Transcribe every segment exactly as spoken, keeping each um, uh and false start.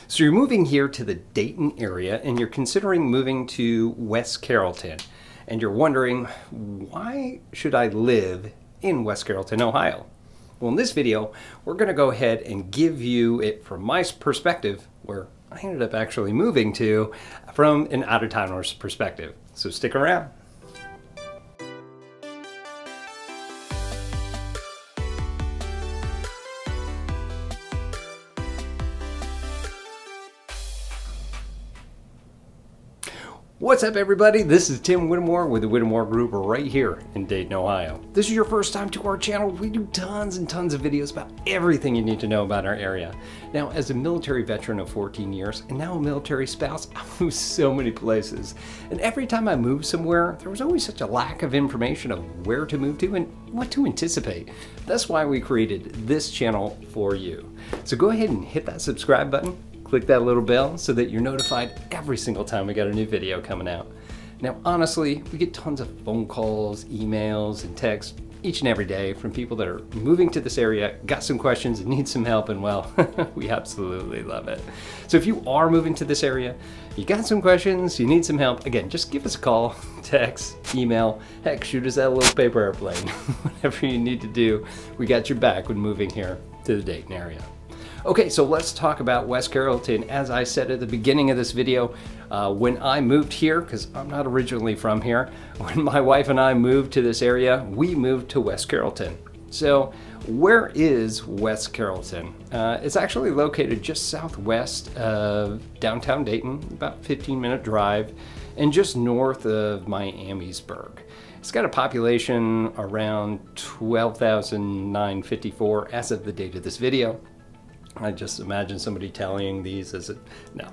So you're moving here to the Dayton area and you're considering moving to West Carrollton. And you're wondering, why should I live in West Carrollton, Ohio? Well, in this video, we're going to go ahead and give you it from my perspective, where I ended up actually moving to, from an out-of-towner's perspective. So stick around. What's up, everybody? This is Tim Whittemore with the Whittemore Group right here in Dayton, Ohio. If this is your first time to our channel, we do tons and tons of videos about everything you need to know about our area. Now, as a military veteran of fourteen years and now a military spouse, I've moved so many places. And every time I moved somewhere, there was always such a lack of information of where to move to and what to anticipate. That's why we created this channel for you. So go ahead and hit that subscribe button. Click that little bell so that you're notified every single time we got a new video coming out. Now, honestly, we get tons of phone calls, emails, and texts each and every day from people that are moving to this area, got some questions, and need some help, and well, we absolutely love it. So if you are moving to this area, you got some questions, you need some help, again, just give us a call, text, email, heck, shoot us that little paper airplane. Whatever you need to do, we got your back when moving here to the Dayton area. Okay, so let's talk about West Carrollton. As I said at the beginning of this video, uh, when I moved here, because I'm not originally from here, when my wife and I moved to this area, we moved to West Carrollton. So where is West Carrollton? Uh, it's actually located just southwest of downtown Dayton, about fifteen minute drive, and just north of Miamisburg. It's got a population around twelve thousand nine hundred fifty-four as of the date of this video. I just imagine somebody tallying these as a, no.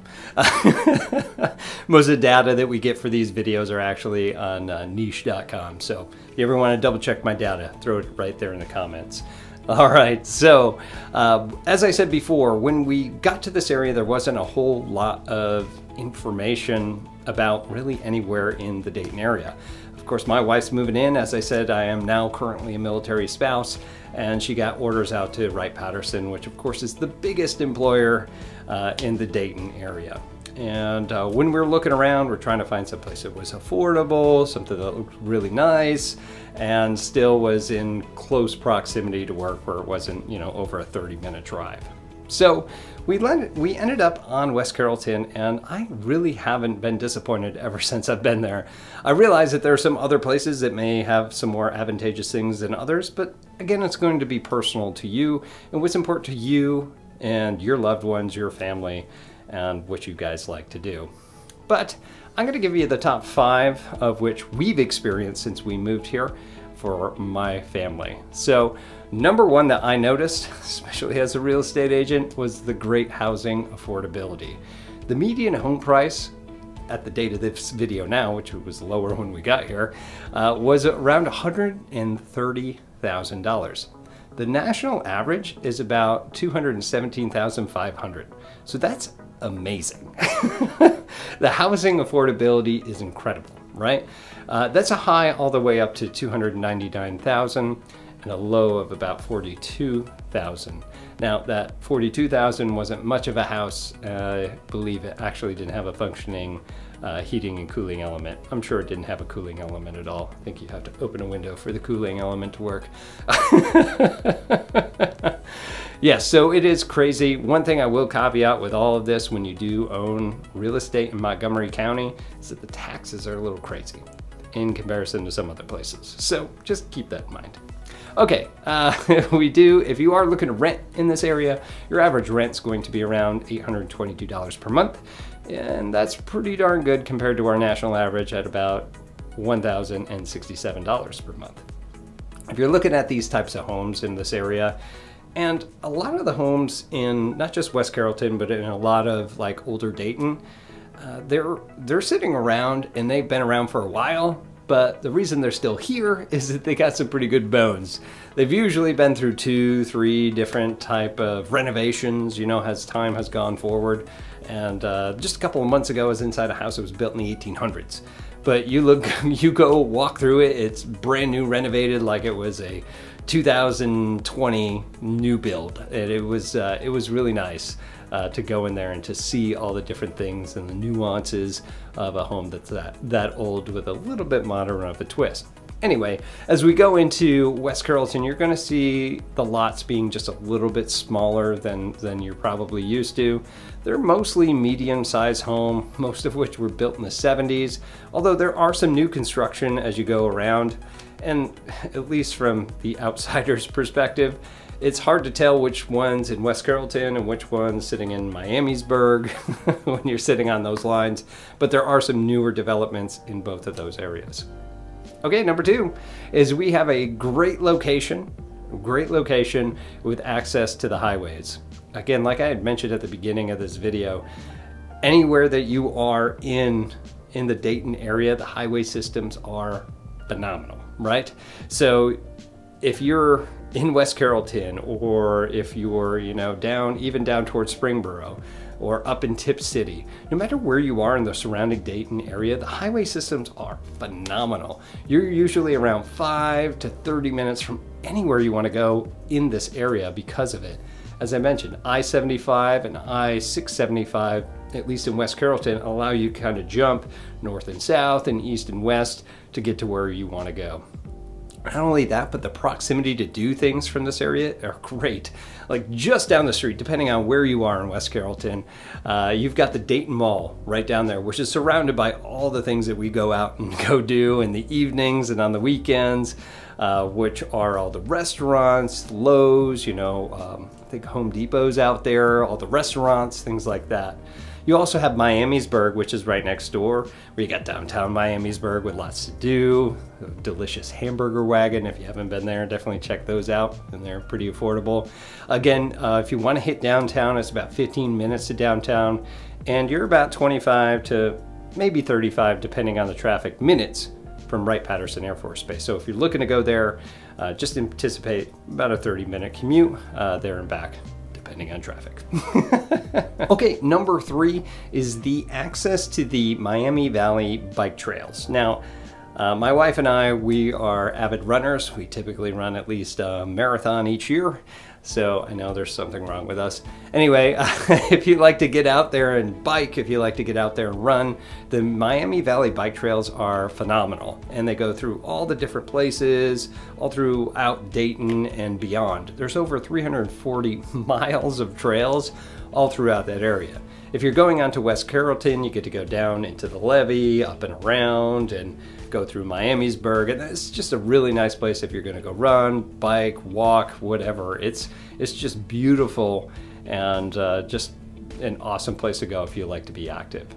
Most of the data that we get for these videos are actually on uh, niche dot com. So if you ever want to double check my data, throw it right there in the comments. All right, so uh, as I said before, when we got to this area, there wasn't a whole lot of information about really anywhere in the Dayton area. Of course, my wife's moving in. As I said, I am now currently a military spouse, and she got orders out to Wright-Patterson, which of course is the biggest employer uh, in the Dayton area. And uh, when we were looking around, we're trying to find someplace that was affordable, something that looked really nice, and still was in close proximity to work where it wasn't, you know, over a thirty minute drive. So we, landed, we ended up on West Carrollton, and I really haven't been disappointed ever since I've been there. I realize that there are some other places that may have some more advantageous things than others, but again, it's going to be personal to you and what's important to you and your loved ones, your family, and what you guys like to do. But I'm going to give you the top five of which we've experienced since we moved here for my family. So number one that I noticed, especially as a real estate agent, was the great housing affordability. The median home price at the date of this video now, which was lower when we got here, uh, was around one hundred thirty thousand dollars. The national average is about two hundred seventeen thousand five hundred dollars. So that's amazing. The housing affordability is incredible, right? Uh, that's a high all the way up to two hundred ninety-nine thousand dollars and a low of about forty-two thousand dollars. Now, that forty-two thousand dollars wasn't much of a house. Uh, I believe it actually didn't have a functioning uh, heating and cooling element. I'm sure it didn't have a cooling element at all. I think you have to open a window for the cooling element to work. Yes, so it is crazy. One thing I will caveat with all of this, when you do own real estate in Montgomery County, is that the taxes are a little crazy in comparison to some other places. So just keep that in mind. Okay, uh, we do, if you are looking to rent in this area, your average rent's going to be around eight hundred twenty-two dollars per month. And that's pretty darn good compared to our national average at about one thousand sixty-seven dollars per month. If you're looking at these types of homes in this area, and a lot of the homes in not just West Carrollton, but in a lot of like older Dayton, uh, they're, they're sitting around and they've been around for a while, but the reason they're still here is that they got some pretty good bones. They've usually been through two, three different type of renovations, you know, as time has gone forward. And uh, just a couple of months ago, I was inside a house that was built in the eighteen hundreds. But you look, you go walk through it, it's brand new, renovated like it was a two thousand twenty new build, and it was uh, it was really nice uh, to go in there and to see all the different things and the nuances of a home that's that that old with a little bit modern of a twist. Anyway, as we go into West Carrollton, you're going to see the lots being just a little bit smaller than, than you're probably used to. They're mostly medium-sized home, most of which were built in the seventies, although there are some new construction as you go around. And at least from the outsider's perspective, it's hard to tell which one's in West Carrollton and which one's sitting in Miamisburg when you're sitting on those lines, but there are some newer developments in both of those areas. Okay, number two is we have a great location, great location with access to the highways. Again, like I had mentioned at the beginning of this video, anywhere that you are in, in the Dayton area, the highway systems are phenomenal, right? So if you're in West Carrollton, or if you're, you know, down, even down towards Springboro, or up in Tip City, no matter where you are in the surrounding Dayton area, the highway systems are phenomenal. You're usually around five to thirty minutes from anywhere you want to go in this area because of it. As I mentioned, I seventy-five and I six seventy-five, at least in West Carrollton, allow you to kind of jump north and south and east and west to get to where you want to go. Not only that, but the proximity to do things from this area are great. Like just down the street, depending on where you are in West Carrollton, uh, you've got the Dayton Mall right down there, which is surrounded by all the things that we go out and go do in the evenings and on the weekends, uh, which are all the restaurants, Lowe's, you know, um, I think Home Depot's out there, all the restaurants, things like that. You also have Miamisburg, which is right next door, where you got downtown Miamisburg with lots to do, a delicious hamburger wagon. If you haven't been there, definitely check those out, and they're pretty affordable. Again, uh, if you want to hit downtown, it's about fifteen minutes to downtown, and you're about twenty-five to maybe thirty-five, depending on the traffic, minutes from Wright-Patterson Air Force Base. So if you're looking to go there, uh, just anticipate about a thirty minute commute uh, there and back, depending on traffic. Okay, number three is the access to the Miami Valley bike trails. Now, uh, my wife and I, we are avid runners. We typically run at least a marathon each year. So I know there's something wrong with us. Anyway, uh, if you like to get out there and bike, if you like to get out there and run, the Miami Valley bike trails are phenomenal. And they go through all the different places, all throughout Dayton and beyond. There's over three hundred forty miles of trails all throughout that area. If you're going on to West Carrollton, you get to go down into the levee, up and around, and go through Miamisburg, and it's just a really nice place if you're going to go run, bike, walk, whatever. It's it's just beautiful and uh, just an awesome place to go if you like to be active.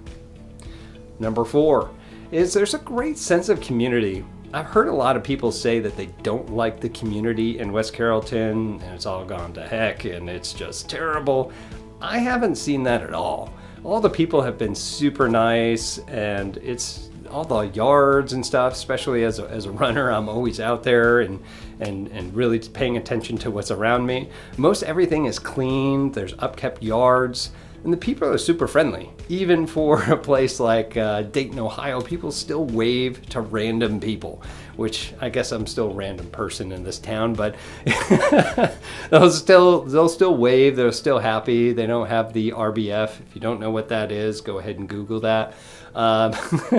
Number four is there's a great sense of community. I've heard a lot of people say that they don't like the community in West Carrollton and it's all gone to heck and it's just terrible. I haven't seen that at all. All the people have been super nice, and it's all the yards and stuff, especially as a, as a runner, I'm always out there and, and, and really paying attention to what's around me. Most everything is clean, there's upkept yards, and the people are super friendly. Even for a place like uh, Dayton, Ohio, people still wave to random people, which I guess I'm still a random person in this town, but they'll still they'll still wave, they're still happy. They don't have the R B F. If you don't know what that is, go ahead and Google that. Um,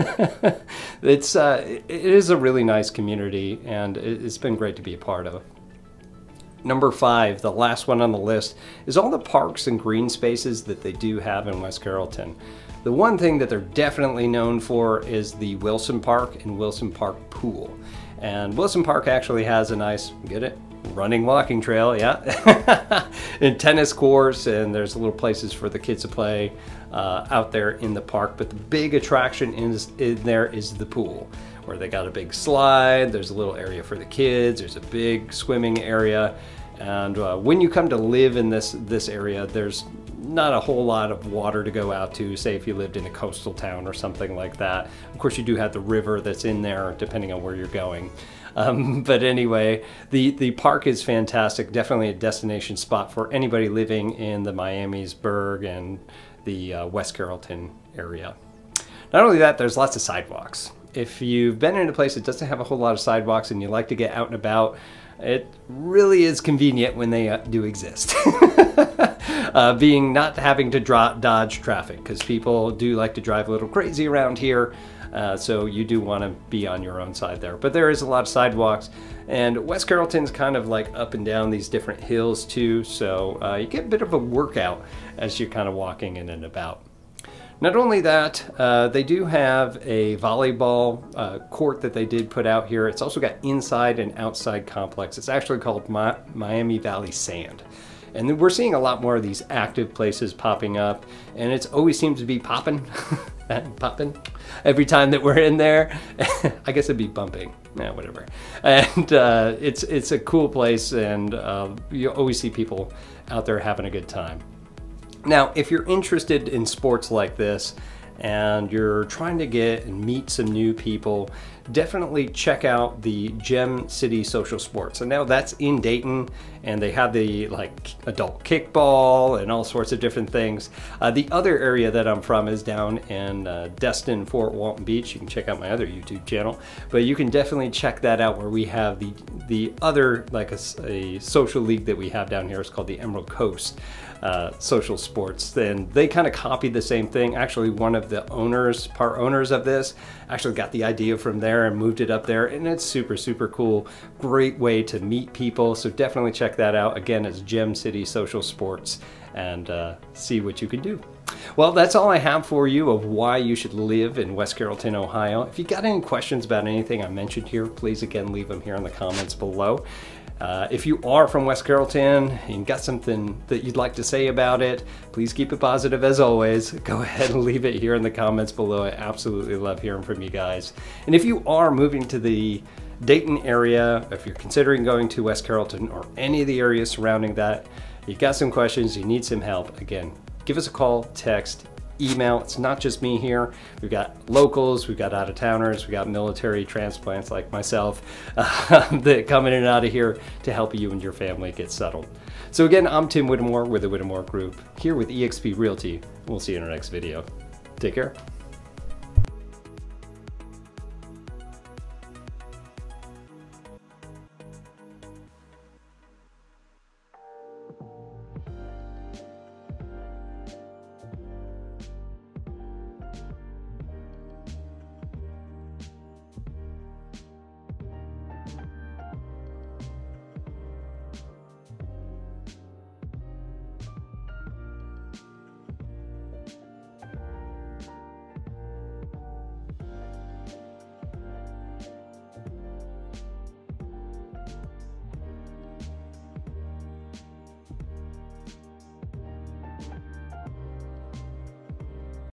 it's uh, it is a really nice community, and it's been great to be a part of. Number five, the last one on the list, is all the parks and green spaces that they do have in West Carrollton. The one thing that they're definitely known for is the Wilson Park and Wilson Park Pool. And Wilson Park actually has a nice, get it? Running walking trail, yeah. And tennis courts, and there's little places for the kids to play uh, out there in the park. But the big attraction in, in there is the pool, where they got a big slide, there's a little area for the kids, there's a big swimming area. And uh, when you come to live in this, this area, there's not a whole lot of water to go out to, say if you lived in a coastal town or something like that. Of course, you do have the river that's in there, depending on where you're going. Um, but anyway, the, the park is fantastic, definitely a destination spot for anybody living in the Miamisburg and the uh, West Carrollton area. Not only that, there's lots of sidewalks. If you've been in a place that doesn't have a whole lot of sidewalks and you like to get out and about, it really is convenient when they uh, do exist. uh, being not having to draw, dodge traffic, because people do like to drive a little crazy around here. Uh, so you do want to be on your own side there. But there is a lot of sidewalks, and West Carrollton's kind of like up and down these different hills too, so uh, you get a bit of a workout as you're kind of walking in and about. Not only that, uh, they do have a volleyball uh, court that they did put out here. It's also got inside and outside complex. It's actually called Mi- Miami Valley Sand. And we're seeing a lot more of these active places popping up, and it always seems to be popping, popping every time that we're in there. I guess it'd be bumping, yeah, whatever. And uh, it's it's a cool place, and uh, you always see people out there having a good time. Now, if you're interested in sports like this, and you're trying to get and meet some new people, definitely check out the Gem City Social Sports. And now that's in Dayton, and they have the like adult kickball and all sorts of different things. Uh, the other area that I'm from is down in uh, Destin, Fort Walton Beach. You can check out my other YouTube channel, but you can definitely check that out, where we have the the other like a, a social league that we have down here. It's called the Emerald Coast uh, Social Sports. And they kind of copied the same thing. Actually, one of the owners, part owners of this, actually got the idea from there and moved it up there, and it's super super cool. Great way to meet people, so definitely check that out. Again, it's Gem City Social Sports, and uh, see what you can do. Well, that's all I have for you of why you should live in West Carrollton, Ohio. If you got any questions about anything I mentioned here, please again leave them here in the comments below. Uh, if you are from West Carrollton and got something that you'd like to say about it, please keep it positive as always. Go ahead and leave it here in the comments below. I absolutely love hearing from you guys. And if you are moving to the Dayton area, if you're considering going to West Carrollton or any of the areas surrounding that, you got some questions, you need some help, again, give us a call, text, email. It's not just me here. We've got locals, we've got out-of-towners, we've got military transplants like myself uh, that come in and out of here to help you and your family get settled. So again, I'm Tim Whittemore with the Whittemore Group, here with E X P Realty. We'll see you in our next video. Take care.